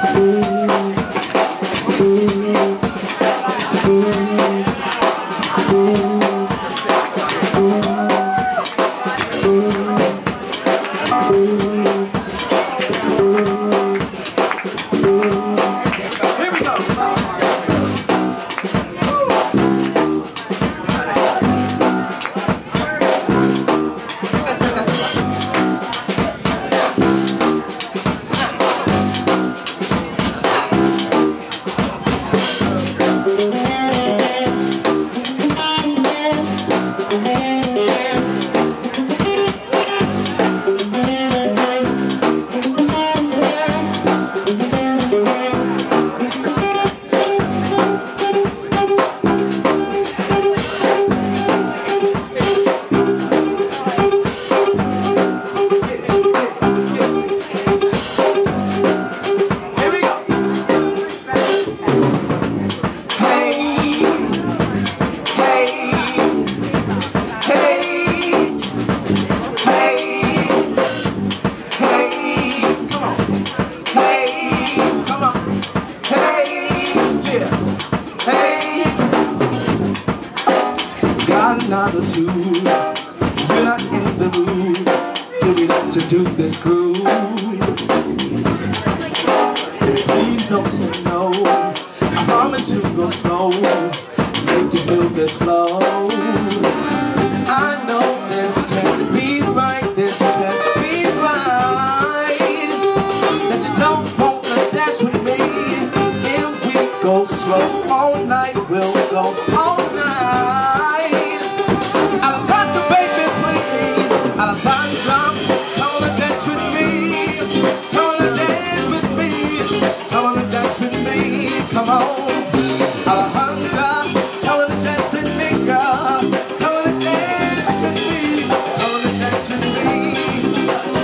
Another two, you're not in the mood to relax and do this groove. Please don't say no, I promise to go slow, make you feel this flow. I know this can't be right, this can't be right, that you don't want to dance with me. If we go slow all night, we'll go all night. Alessandra, baby, please. Alessandra, come on and dance with me. Come on and dance with me. Come on and dance with me. Come on. Alessandra, come on and dance with me, girl. Come on and dance with me. Come on and dance with me.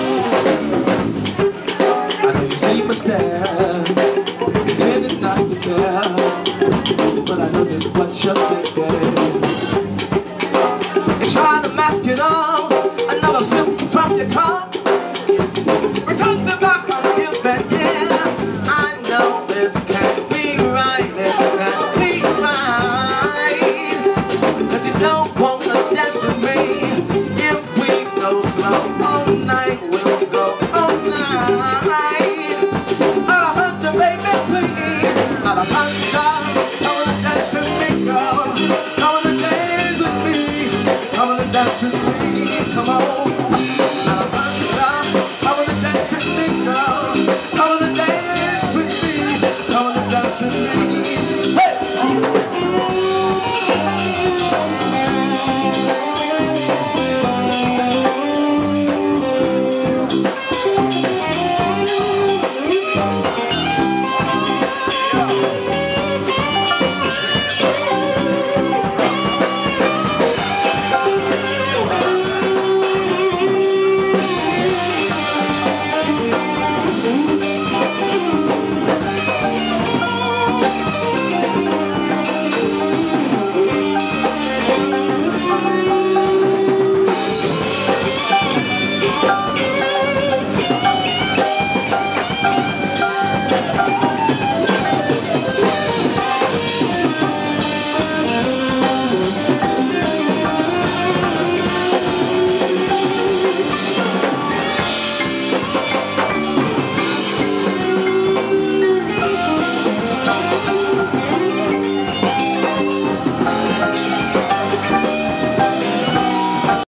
I know you see my stare, pretending not to care, but I know just what you're thinking. Trying to mask it all, another sip from your cup. We're talking about giving, yeah. I know this can't be right, this can't be right, that you don't want to dance with me. If we go slow all night, we'll go all night. Alessandra, baby, please. Alessandra, come on and dance with me, girl. Come on and dance with me. Come on and dance with me, come on. Alessandra, come on and dance with me, girl. Come on and dance with me. Come on and dance with me. Hey!